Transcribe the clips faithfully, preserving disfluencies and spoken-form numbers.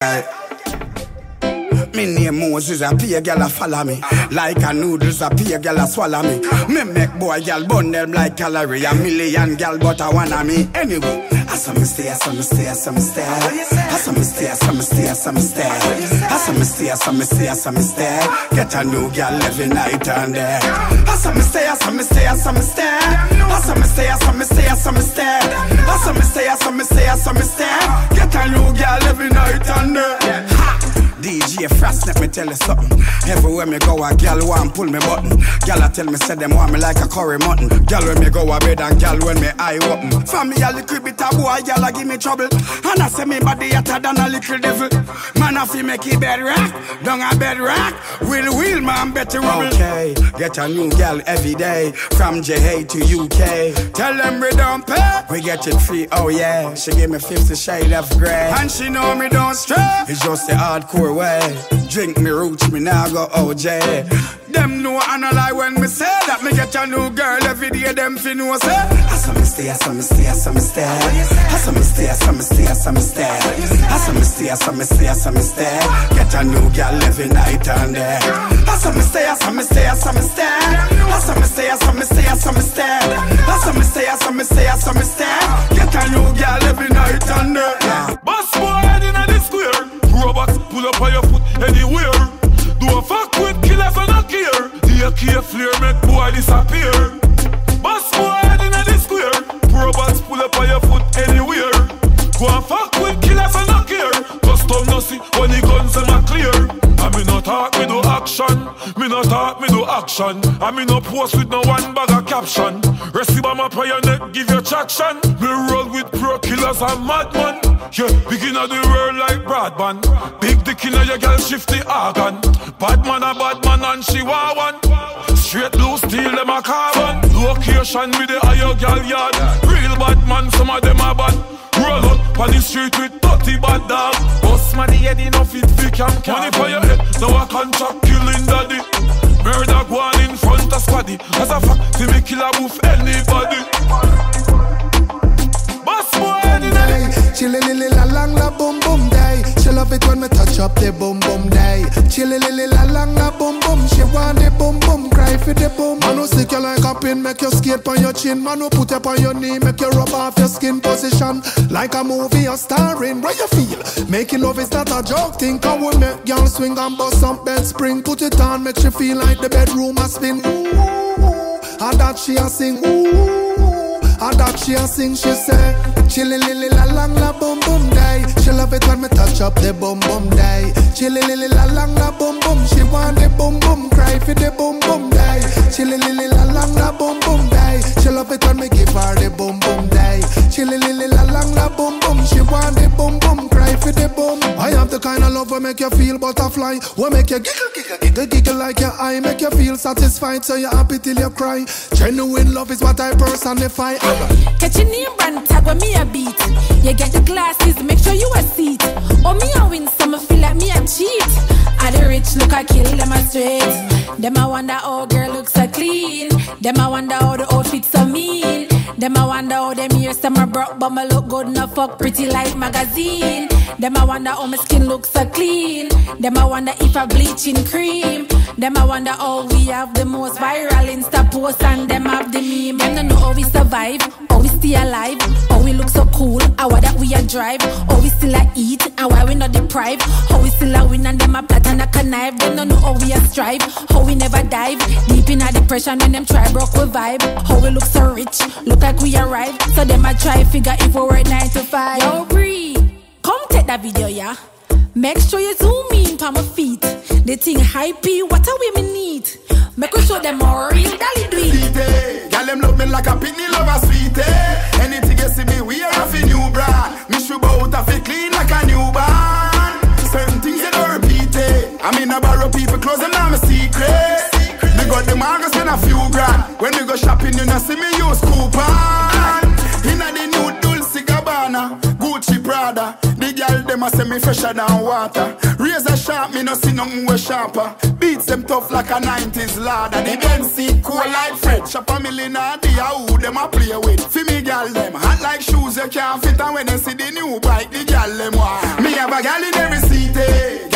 Me name Moses, a pay girl a follow me. Like a noodles, a pay girl a swallow me. Me make boy girl burn them like calorie. A million girl but I wanna me. Anyway, I saw me stay, I saw me stay, I saw me stay. I saw me stay, I saw me stay, I saw me stay. I saw me stay, I saw me stay, I saw me stay. Get a new girl every night and day. I saw me stay, I saw me stay, I saw me stay. I saw me stay, I saw me stay, I saw me stay. I saw me stay, I saw me stay, I saw me stay. Get a new girl every night and day. D J Frost, let me tell you something. Everywhere me go, a gal want pull me button. Gal a tell me say them want me like a curry mutton. Gal when me go a bed and gal when me eye open. For me a little bit of boy, gal a give me trouble. And I say me body hotter than a little devil. Man a fi make it bed rock, down a bed rock. Will will man better rubble. Okay, get a new gal every day. From J A to U K. Tell them we don't pay, we get it free, oh yeah. She give me fifty shade of grey. And she know me don't stray. It's just the hardcore way. Drink me roots, me now go O J. Them know I no lie when me say that me get a new girl every day. Them fi know say I saw me stay, I saw me stay, I saw me stay. I saw me stay, I saw me stay, I saw me stay. I saw me stay, I saw me stay, I saw me stay. Get a new girl every night and day. I saw me stay, I saw me stay, I saw me stay. I saw me stay, I saw me stay, I saw me stay. I saw me stay, I saw me stay, I saw me stay. Get a new girl every night and day. Boss boy head inna the square. Robots pull up on your foot anywhere. Do a fuck with killers and not care. The A K flare make boy disappear. Boss boy head inna the square. Robots pull up on your foot anywhere. Go and fuck with killers and not care. Custom no see when the guns them are clear. I me no talk, me no action. Me no talk, me no action. I me no post with no one bag of caption. Receive on my prayer neck, give you traction. Me roll with pro killers and madman. Yeah, begin of the world like broadband. Big dick in your girl shift the organ. Bad man a bad man and she want one. Straight blue steel them a carbon. Location with the higher girl yard. Real bad man, some of them are bad. Roll out on the street with thirty bad dog. Boss man the head enough it fi cam cam. Money for your head, now a contract killing daddy. Murder go on in front of squaddy. As a fact, fi me kill a boof anybody. Boss boy head in the Chilly lily la lang la boom boom day. She love it when me touch up the boom boom day. Chilly lily la lang la boom boom. She want the boom boom, cry for the boom. Man who stick you like a pin, make you skate on your chin. Man who put you on your knee, make you rub off your skin position. Like a movie you're starring, where you feel? Making love is not a joke thing. Come with me, girl swing and bust some bed spring. Put it on, make you feel like the bedroom a spin. Ooh, and that she a sing. Ooh. And that she a sing, she say chilly lily la lang la boom boom day. She love it when me touch up the boom boom day. Chilly lily la lang la boom boom. She want the boom boom, cry for the boom boom day. Chilly lily la lang la boom boom day. She love it when me give her the boom boom day. Chilly lily la lang la boom boom. She want the boom boom, cry for the boom. I have the kind of love will make you feel butterfly. Will make you giggle giggle giggle giggle like your eye. Make you feel satisfied so you're happy till you cry. Genuine love is what I personify. Catch your name brand tag when me a beat. You get the glasses, make sure you a seat. Oh me a win, some feel like me a cheat. I the rich look I kill them a straight. Them I wonder how girl looks so clean. Them I wonder how the outfits so mean. Them I wonder how them ears some are broke but me look good enough fuck pretty like magazine. Them I wonder how my skin looks so clean. Them I wonder if I bleaching cream. Them I wonder how we have the most viral Insta posts and them have the meme. Them don't know how we survive, how we stay alive, how we look so cool, how that we a drive, how we still a eat and why we not deprived, how we still a win and them a plot and a connive. Them don't know how we a strive, how we never dive deep in a depression when them try broke we vibe. How we look so rich, look like we arrive, so them a try figure if we work nine to five. Yo Bree, come take that video, yeah. Make sure you zoom in for my feet. They think hypey, what a women need. Make we show them more real dolly do it. Girl them love me like a pitney love a sweetie. Anything you see me wear off a new brand. Me should out of it clean like a newborn. Certain things you don't repeat it. I mean I borrow people clothes and now my secret. Me got the margins and a few grand. When we go shopping you know see me use coupon. Inna the new Dulce Gabbana, Gucci Prada. The girl them a say me fresher than water. Razor sharp, me no see nothing way sharper. Beats them tough like a nineties ladder. The Benz seat cool like Fred. Shop a million a day, who them a play with. For me girl them hot like shoes you can't fit. And when they see the new bike, the girl them want. Me have a girl in every seat.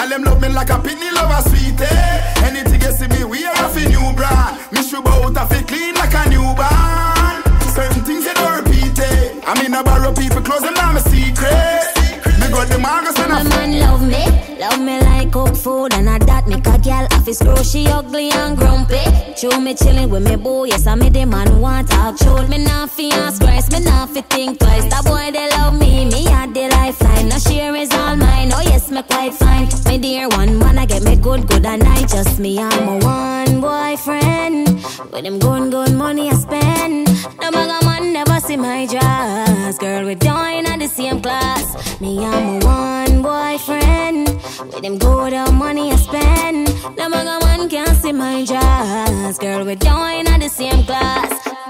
Girl, them love me like a pitney love a sweetie. Anything you see me wear off a new brand. Me should out of it clean like a newborn. Certain things you don't repeat it. I mean I borrow people clothes, them not my secret. Me got the margins and my I man love me, love me like cook food. And I that make a girl off his screw. She ugly and grumpy. Show me chilling with me boy. Yes, I me the man want talk. Showed me not fi ask Christ, me not fi think twice. That boy they love me, me had the lifeline. No share is all mine, oh yes me quite fine. My dear one man, I get me good, good and I just me I'm a one boyfriend. With him good, good money I spend. No maga man never see my dress. Girl we doing at the same class. Me I'm a one boyfriend. With him good money I spend. No maga man can't see my dress. Girl we doing at the same class.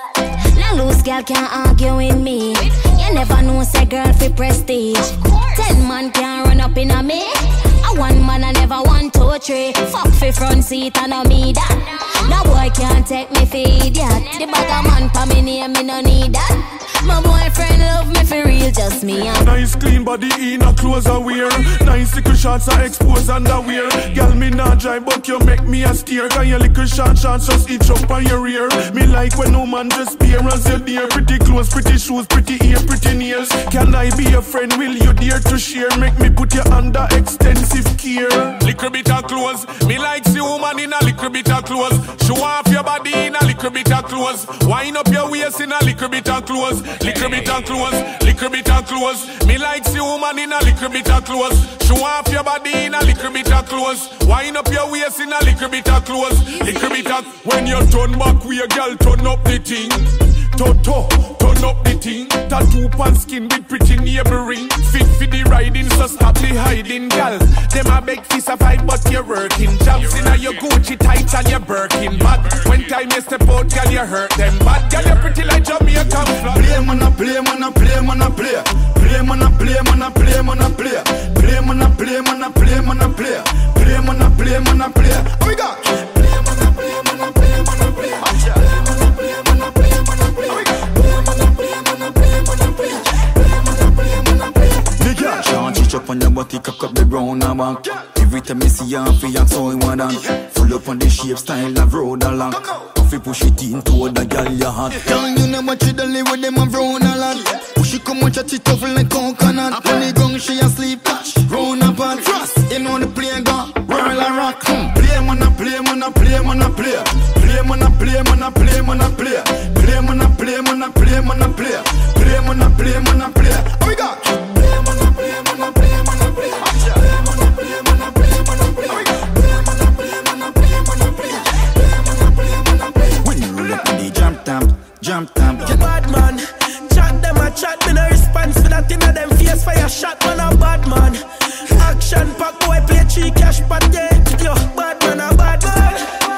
Now loose girl can't argue with me. You never know say girl fi prestige. Ten man can't run up in a me. A one man I never want two three. Fuck fi front seat and no me that. No boy can't take me for idiot. The bag of man pa me name me no need that. My boyfriend love me for real, just me and nice clean body in a clothes I wear. Nice little shots I expose underwear. Girl me not dry but you make me a steer. Cause your little short shots just itch up on your rear. Me like when no man just peer as you dear. Pretty clothes, pretty shoes, pretty ear, pretty nails. Can I be a friend? Will you dare to share? Make me put you under extensive care. Little bit of clothes. Me like see woman in a little bit of clothes. Show off your body in a little bit of clothes. Wind up your waist in a little bit of clothes. Little bit of clothes, little bit of clothes. Me like see woman in a little bit of clothes. Show off your body in a little bit of clothes. Wind up your waist in a little bit of clothes. Little bit of. When you turn back, we a girl turn up the thing. Toto, turn up the thing. Tattoo pan skin with pretty neighboring. Fit for the riding, so stop the hiding, gal. Them a beg fi survive, but you're working. Jumps in a your Gucci tights and your Birkin. But when time you step out, gal, you hurt them. But gal, you pretty like Jamaican flag. play, man, a play, man, a play, man, a play. Play, man, a play, man, a play, man, a play. Play, man, a play, man, a play, man, a play. Play, man, a play, man, a play. Oh my God. Play, man, a play, man, a play, man, a play. Play, man, a play, man, a play, man, a play. Play, man, a play, man, a play, man, a play. Play, man, a play, man, a play. The girl Sean, she chop on your body, cock up the brown and back. Every time me see her, feel so in one dance. Full up on the shape, style of road along. Coffee push it into the girl you hot. Girl, you know what you do live with them a brown a lot. Push it come on, chat it tough like coconut. On the gong, she a sleep touch. Round up and thrust. You know the play gone, whirl a rock. Hmm. Play man a play, man a play, man a play. Play man a play, man a play, man a play. Play man a play, man a play, man a play. Play man a play, man a play. Oh my God. Play man a play, man a play, man a play. Play man a play, man a play, man a play. Play man a play, man a play, man a play. Play man a play, man a play. When you roll up in the jump tamp, jump tamp. You bad man, chat them a chat, me no response for that in a them face fire shot, man a bad man. Action pack boy play three cash pot, yeah. Yo, bad man a bad man.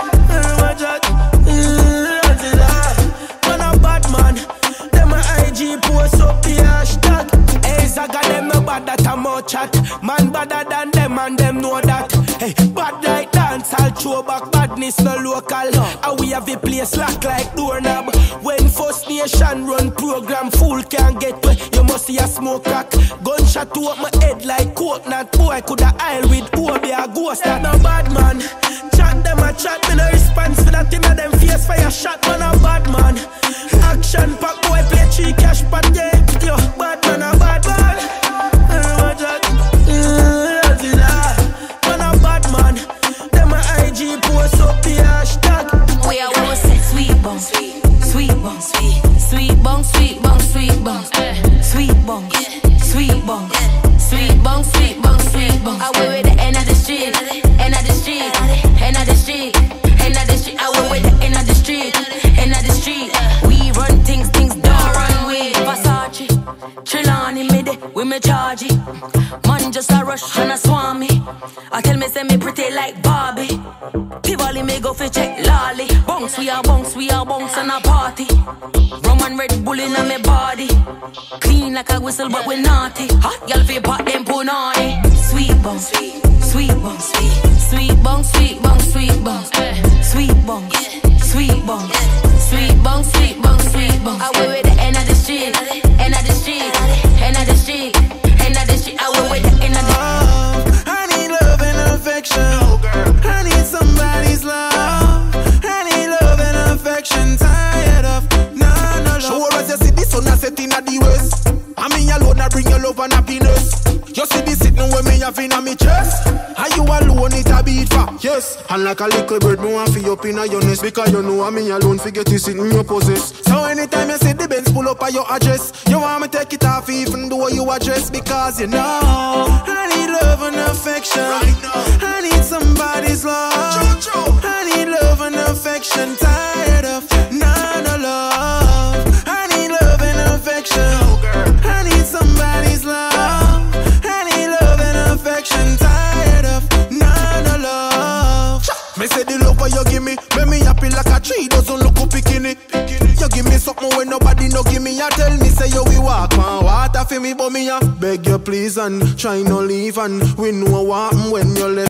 Man a bad man. Them a I G post up the hashtag. Hey, Zaga them no bad that a more chat. Man badder than them and them know that. Hey, bad like dance, I'll throw back badness no local. And we have a place lock like doorknob. When First Nation run program, fool can't get where you must see a smoke crack. Gunshot to up my head like coconut. Boy coulda aisle with who be a ghost. That no bad man. Chat them a chat, me no response for that in a them face fire shot. Man a bad man. Action pack boy play three cash pot, yeah. Yo, bad man a bad man. Man a bad man. Them a I G post up the hashtag. we are all set sweet bong, sweet, sweet bong, sweet, sweet bong, sweet bong, sweet bong, sweet bong, sweet bong, sweet bong, sweet bong, sweet bong. I went with the end of the street, end of the street, end of the street, end of the street. I went with the end of the street, end of the street. We run things, things don't run with Versace, Trelawney mid, we me charge it. Man just a rush and a swarm me. I tell me say me pretty like Barbie. Tivoli me go fi check lolly. Bounce we are bounce, we are bounce and a party. Rum and Red Bull in a me body. Clean like a whistle but we naughty. Hot y'all fi pot them punani. Sweet bounce, sweet, sweet bounce, sweet, sweet bounce, sweet bounce, sweet bounce, sweet bounce, sweet bounce, sweet bounce, sweet bounce, sweet bounce. I went with the end of the street, end of the street, end of the street, end of the street. I went with the end of the. I need love and when me have in me chest. Are you alone it a beat for? Yes. And like a little bird, me want fi up in a your nest. Because you know me alone forget to sit in your possess. So anytime you see the Benz pull up at your address, you want me take it off even though you address. Because you know I need love and affection right now. I need somebody's love. I need love and affection. Tired of none of love. I need love and affection. I need somebody's love. I need love and affection. Tired of none of love. Me say the love you give me, make me happy like a tree doesn't look up picking it. You give me something when nobody no give me. You tell me say you we walk man water for me, but me a beg you please and try no leave and we know what when you left.